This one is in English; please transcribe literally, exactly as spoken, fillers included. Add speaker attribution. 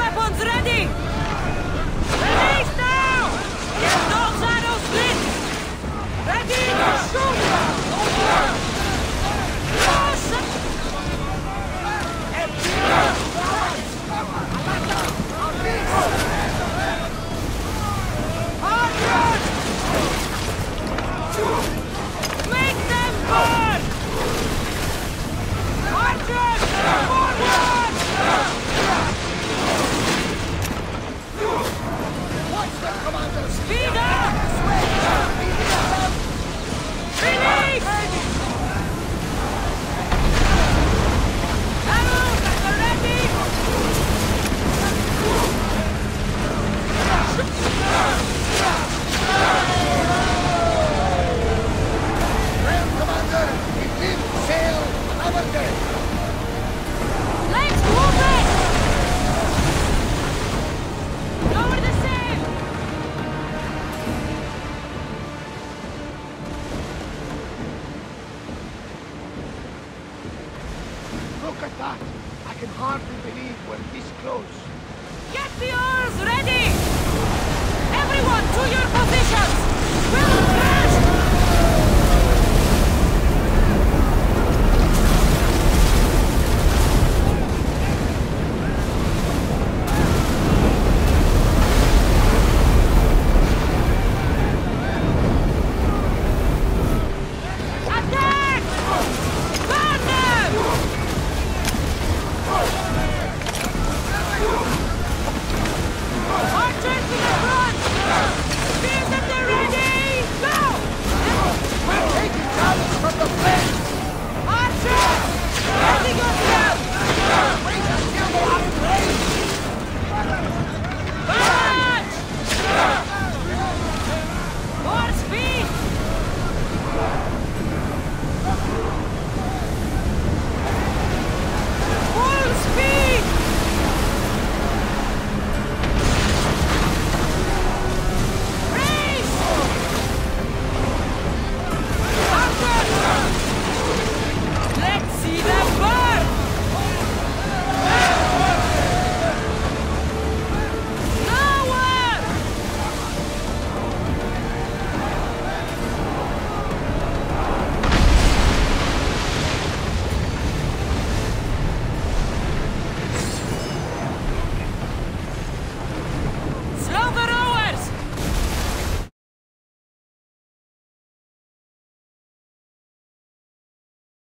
Speaker 1: weapons ready! Release now! Get those arrows lit! Ready to shoot! Cross! Make them burn! Archers! Forward!
Speaker 2: Watch the commanders!
Speaker 1: Speed up! Release! Arrows at the ready!
Speaker 2: Well, commander, we did sail our day.
Speaker 1: Let's move it! Lower the sail!
Speaker 2: Look at that! I can hardly believe we're this close.
Speaker 1: Get the oars ready! Everyone to your positions! We'll